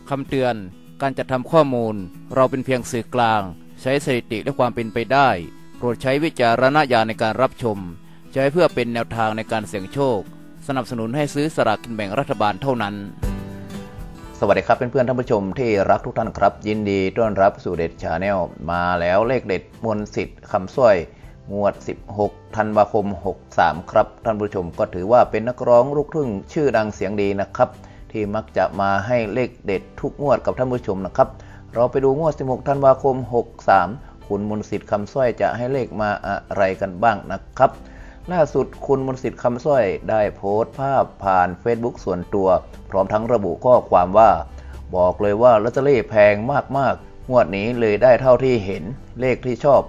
คำเตือนการจัดทำข้อมูลเราเป็นเพียงสื่อกลางใช้สถิติและความเป็นไปได้โปรดใช้วิจารณญาณในการรับชมใช้เพื่อเป็นแนวทางในการเสี่ยงโชคสนับสนุนให้ซื้อสลากกินแบ่งรัฐบาลเท่านั้นสวัสดีครับเพื่อนๆท่านผู้ชมที่รักทุกท่านครับยินดีต้อนรับสู่เด็ดชาแนลมาแล้วเลขเด็ดมนต์สิทธิ์คำสร้อยงวด16ธันวาคม63ครับท่านผู้ชมก็ถือว่าเป็นนักร้องลูกทุ่งชื่อดังเสียงดีนะครับที่มักจะมาให้เลขเด็ดทุกงวดกับท่านผู้ชมนะครับเราไปดูงวด16ธันวาคม63คุณมนต์สิทธิ์คำสร้อยจะให้เลขมาอะไรกันบ้างนะครับล่าสุดคุณมนต์สิทธิ์คำสร้อยได้โพสต์ภาพผ่าน Facebook ส่วนตัวพร้อมทั้งระบุข้อความว่าบอกเลยว่าลอตเตอรี่แพงมากๆงวดนี้เลยได้เท่าที่เห็นเลขที่ชอบ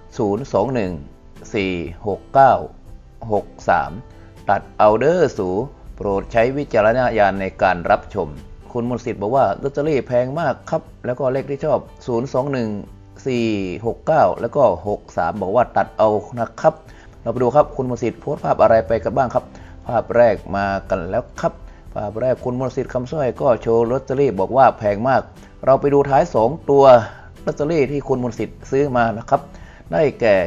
021 469 63ตัดเอาเดอร์สูโปรดใช้วิจารณญาณในการรับชมคุณมนต์สิทธิ์บอกว่าลอตเตอรี่แพงมากครับแล้วก็เลขที่ชอบ021 469แล้วก็63บอกว่าตัดเอานะครับเราไปดูครับคุณมนต์สิทธิ์โพสต์ภาพอะไรไปกันบ้างครับภาพแรกมากันแล้วครับภาพแรกคุณมนต์สิทธิ์คำสร้อยก็โชว์ลอตเตอรี่บอกว่าแพงมากเราไปดูท้าย2ตัวลอตเตอรี่ที่คุณมนต์สิทธิ์ซื้อมานะครับได้แก่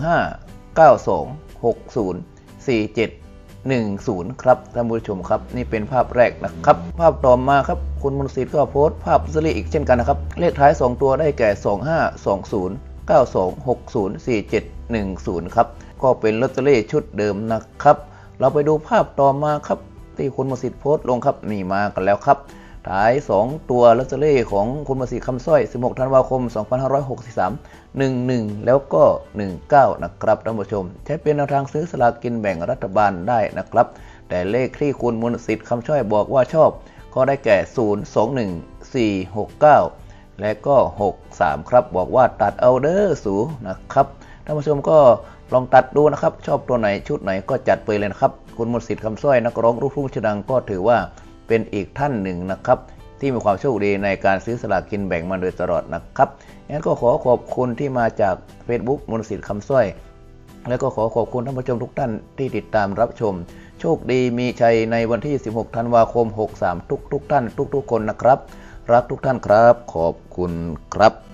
25 92 60 47 10ครับท่านผู้ชมครับนี่เป็นภาพแรกนะครับภาพต่อมาครับคุณมนต์สิทธิ์ก็โพสต์ภาพลอตเตอรี่อีกเช่นกันนะครับเลขท้าย2ตัวได้แก่25 20 92 60 47 10ครับก็เป็นลอตเตอรี่ชุดเดิมนะครับเราไปดูภาพต่อมาครับที่คุณมนต์สิทธิ์โพสต์ลงครับนี่มากันแล้วครับท้าย2ตัวลอตเตอรี่ของคุณมนต์สิทธิ์คำสร้อย16ธันวาคม2563 11แล้วก็19นะครับท่านผู้ชมใช้เป็นแนวทางซื้อสลากกินแบ่งรัฐบาลได้นะครับแต่เลขที่คุณมนต์สิทธิ์คำสร้อยบอกว่าชอบก็ได้แก่021 469และก็63ครับบอกว่าตัดเอาเดอร์สูนะครับท่านผู้ชมก็ลองตัดดูนะครับชอบตัวไหนชุดไหนก็จัดไปเลยนะครับคุณมนต์สิทธิ์คำสร้อยนักร้องลูกทุ่งชื่อดังก็ถือว่าเป็นอีกท่านหนึ่งนะครับที่มีความโชคดีในการซื้อสลากกินแบ่งมาโดยตลอดนะครับงั้นก็ขอขอบคุณที่มาจาก Facebook มนต์สิทธิ์คำสร้อยและก็ขอขอบคุณท่านผู้ชมทุกท่านที่ติดตามรับชมโชคดีมีชัยในวันที่16ธันวาคม63ทุกท่านทุกคนนะครับรักทุกท่านครับขอบคุณครับ